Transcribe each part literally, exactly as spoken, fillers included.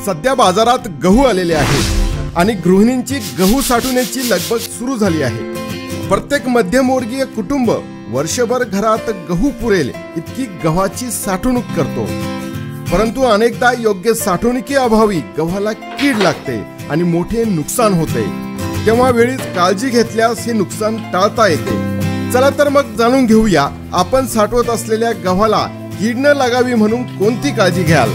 सध्या बाजारात गहू आलेले आहेत आणि गृहिणींची गहू साठवण्याची लगबग सुरू झाली आहे। प्रत्येक मध्यमवर्गीय कुटुंब वर्षभर घरात गहू पुरेल इतकी गव्हाची साठवणूक करतो, परंतु अनेकदा योग्य साठवणुकीअभावी गव्हाला कीड लागते आणि मोठे नुकसान होते। तेव्हा वेळीच काळजी घेतल्यास हे नुकसान टाळता येते। चला तर मग जाणून घेऊया आपण साठवत असलेल्या गव्हाला कीड न लागावी म्हणून कोणती काळजी घ्याल।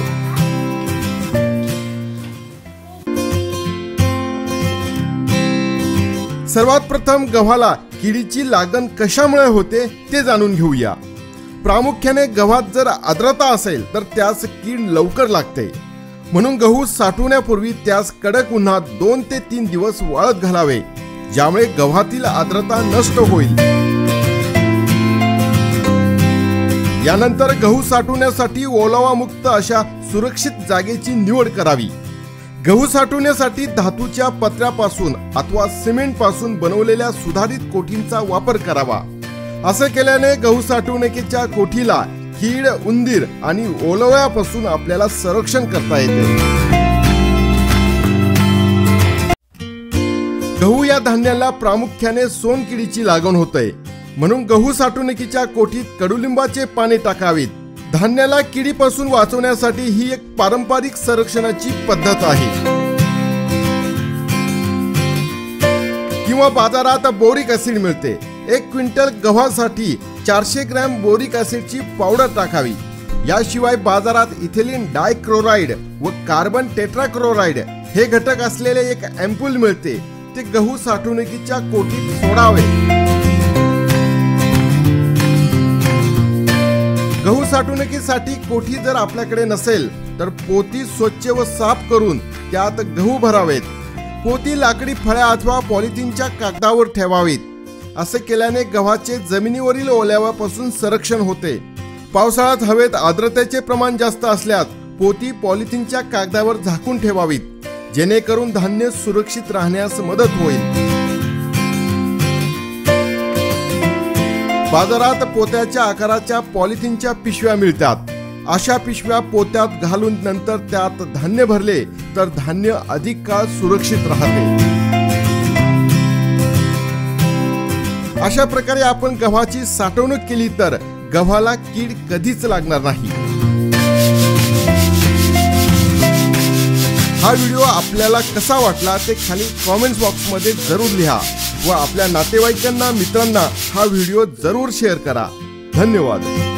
सर्वात प्रथम गव्हाला किडीची लागण कशामुळे होते ते जाणून घेऊया। प्रामुख्याने गव्हात जर आर्द्रता असेल तर त्यास कीड लवकर लागते, म्हणून गहू साठवण्यापूर्वी त्यास कडक उन्हात दोन ते तीन दिवस वाळत घालावे, ज्यामुळे गव्हातील आर्द्रता नष्ट होईल। यानंतर गहू साठवण्यासाठी ओलावा मुक्त अशा सुरक्षित जागेची निवड करावी। गहू साठवण्यासाठी धातूच्या पत्र्यापासून अथवा सिमेंट पासून बनवलेल्या सुधारित कोठींचा वापर करावा। असे केल्याने गहू साठवणुकीच्या कोठीला कीड, उंदीर आणि ओलाव्यापासून आपल्याला संरक्षण करता येते। गहू या धान्याला प्रामुख्याने सोनकिडीची लागण होते, म्हणून गहू साठवणुकीच्या कोठीत कडुलिंबाचे पाने टाकावीत। धान्याला किडीपासून वाचवण्यासाठी ही एक पारंपरिक संरक्षणाची पद्धत आहे। किंवा बाजारात बोरिक ऍसिड मिळते। एक क्विंटल गव्हासाठी चारशे ग्रॅम बोरिक ऍसिडची पावडर टाकावी। याशिवाय बाजारात इथिलीन डायक्लोराइड व कार्बन टेट्राक्लोराइड हे घटक असलेले एक अँपूल मिळते, ते गहू साठवणुकीच्या कोठीत सोडावे। गहू साठवणुकीसाठी कोठी जर आपल्याकडे नसेल तर पोती स्वच्छ व साफ करून त्यात गहू भरावेत। पोती लाकडी फळ्या अथवा पॉलिथिनच्या कागदावर ठेवावीत। असे केल्याने गव्हाचे जमिनीवरील ओलाव्यापासून संरक्षण होते। पावसाळ्यात हवेत आर्द्रतेचे प्रमाण जास्त असल्यास पोती पॉलिथिनच्या कागदावर झाकून ठेवावीत, जेणेकरून धान्य सुरक्षित राहण्यास मदत होईल। बाजारात पोत्याच्या आकाराच्या पॉलिथिनच्या पिशव्या मिळतात। अशा पिशव्या पोत्यात घालून नंतर त्यात धान्य भरले तर धान्य अधिक काळ सुरक्षित राहते। अशा प्रकारे आपण गव्हाची साठवणूक केली तर गव्हाला कीड कधीच लागणार नाही। हा व्हिडिओ आपल्याला कसा वाटला ते खाली कमेंट्स बॉक्स मध्ये जरूर लिहा व आपल्या नातेवाईकांना, मित्रांना हा व्हिडिओ जरूर शेअर करा। धन्यवाद।